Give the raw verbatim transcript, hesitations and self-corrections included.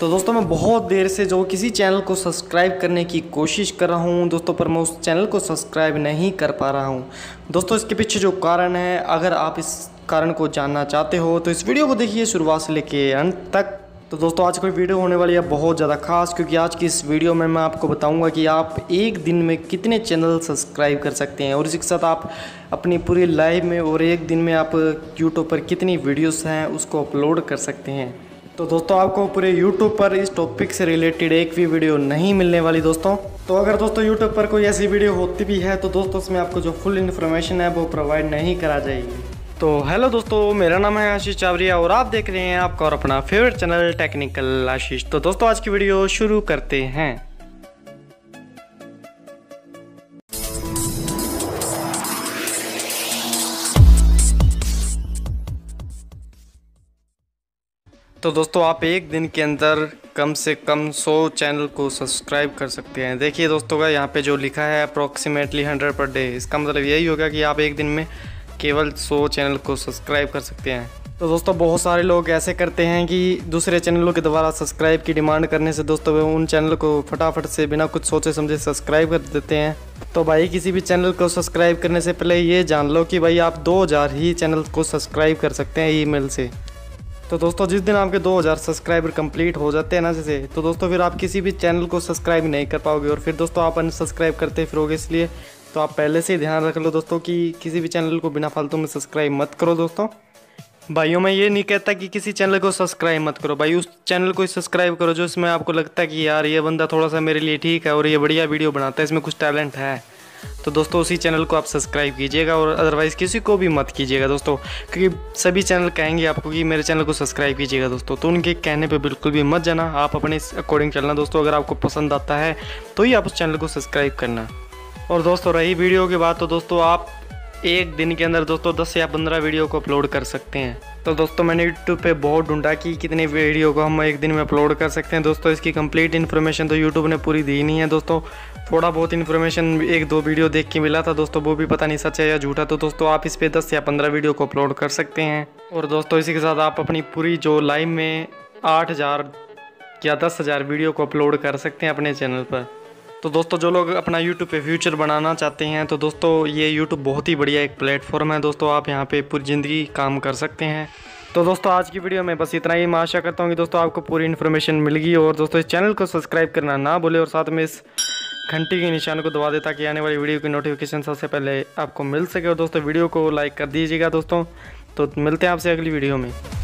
तो दोस्तों मैं बहुत देर से जो किसी चैनल को सब्सक्राइब करने की कोशिश कर रहा हूं दोस्तों, पर मैं उस चैनल को सब्सक्राइब नहीं कर पा रहा हूं दोस्तों। इसके पीछे जो कारण है, अगर आप इस कारण को जानना चाहते हो तो इस वीडियो को देखिए शुरुआत से लेके अंत तक। तो दोस्तों आज कोई वीडियो होने वाली है बहुत ज़्यादा खास, क्योंकि आज की इस वीडियो में मैं आपको बताऊंगा कि आप एक दिन में कितने चैनल सब्सक्राइब कर सकते हैं और इसी के साथ आप अपनी पूरी लाइफ में और एक दिन में आप यूट्यूब पर कितनी वीडियोस हैं उसको अपलोड कर सकते हैं। तो दोस्तों आपको पूरे यूट्यूब पर इस टॉपिक से रिलेटेड एक भी वीडियो नहीं मिलने वाली दोस्तों। तो अगर दोस्तों यूट्यूब पर कोई ऐसी वीडियो होती भी है तो दोस्तों उसमें आपको जो फुल इन्फॉर्मेशन है वो प्रोवाइड नहीं करा जाएगी। तो हेलो दोस्तों, मेरा नाम है आशीष चावरिया और आप देख रहे हैं आपका और अपना फेवरेट चैनल टेक्निकल आशीष। तो दोस्तों आज की वीडियो शुरू करते हैं। तो दोस्तों आप एक दिन के अंदर कम से कम सौ चैनल को सब्सक्राइब कर सकते हैं। देखिए दोस्तों का यहाँ पे जो लिखा है अप्रॉक्सीमेटली हंड्रेड पर डे, इसका मतलब यही होगा कि आप एक दिन में केवल सौ चैनल को सब्सक्राइब कर सकते हैं। तो दोस्तों बहुत सारे लोग ऐसे करते हैं कि दूसरे चैनलों के द्वारा सब्सक्राइब की डिमांड करने से दोस्तों वे उन चैनल को फटाफट से बिना कुछ सोचे समझे सब्सक्राइब कर देते हैं। तो भाई किसी भी चैनल को सब्सक्राइब करने से पहले ये जान लो कि भाई आप दो हज़ार ही चैनल को सब्सक्राइब कर सकते हैं ईमेल से। तो दोस्तों जिस दिन आपके दो हज़ार सब्सक्राइबर कंप्लीट हो जाते हैं ना जैसे, तो दोस्तों फिर आप किसी भी चैनल को सब्सक्राइब नहीं कर पाओगे और फिर दोस्तों आप अनसब्सक्राइब करते फिरोगे। इसलिए तो आप पहले से ही ध्यान रख लो दोस्तों कि किसी भी चैनल को बिना फालतू में सब्सक्राइब मत करो दोस्तों। भाइयों मैं ये नहीं कहता कि किसी चैनल को सब्सक्राइब मत करो, भाई उस चैनल को सब्सक्राइब करो जो इसमें आपको लगता है कि यार ये बंदा थोड़ा सा मेरे लिए ठीक है और ये बढ़िया वीडियो बनाता है, इसमें कुछ टैलेंट है, तो दोस्तों उसी चैनल को आप सब्सक्राइब कीजिएगा और अदरवाइज़ किसी को भी मत कीजिएगा दोस्तों, क्योंकि सभी चैनल कहेंगे आपको कि मेरे चैनल को सब्सक्राइब कीजिएगा दोस्तों, तो उनके कहने पे बिल्कुल भी मत जाना, आप अपने अकॉर्डिंग चलना दोस्तों। अगर आपको पसंद आता है तो ही आप उस चैनल को सब्सक्राइब करना। और दोस्तों रही वीडियो की बात, तो दोस्तों आप एक दिन के अंदर दोस्तों दस या पंद्रह वीडियो को अपलोड कर सकते हैं। तो दोस्तों मैंने यूट्यूब पे बहुत ढूंढा कि कितने वीडियो को हम एक दिन में अपलोड कर सकते हैं। दोस्तों इसकी कंप्लीट इन्फॉर्मेशन तो यूट्यूब ने पूरी दी नहीं है दोस्तों, थोड़ा बहुत इन्फॉर्मेशन एक दो वीडियो देख के मिला था दोस्तों, वो भी पता नहीं सच है या झूठा। तो दोस्तों आप इस पे दस या पंद्रह वीडियो को अपलोड कर सकते हैं और दोस्तों इसी के साथ आप अपनी पूरी जो लाइव में आठ हज़ार या दस हज़ार वीडियो को अपलोड कर सकते हैं अपने चैनल पर। तो दोस्तों जो लोग अपना यूट्यूब पे फ्यूचर बनाना चाहते हैं तो दोस्तों ये यूट्यूब बहुत ही बढ़िया एक प्लेटफॉर्म है दोस्तों, आप यहाँ पे पूरी ज़िंदगी काम कर सकते हैं। तो दोस्तों आज की वीडियो में बस इतना ही। मैं आशा करता हूँ कि दोस्तों आपको पूरी इन्फॉर्मेशन मिल गई और दोस्तों इस चैनल को सब्सक्राइब करना ना भूले और साथ में इस घंटी के निशान को दबा दे ताकि आने वाली वीडियो की नोटिफिकेशन सबसे पहले आपको मिल सके। और दोस्तों वीडियो को लाइक कर दीजिएगा दोस्तों। तो मिलते हैं आपसे अगली वीडियो में।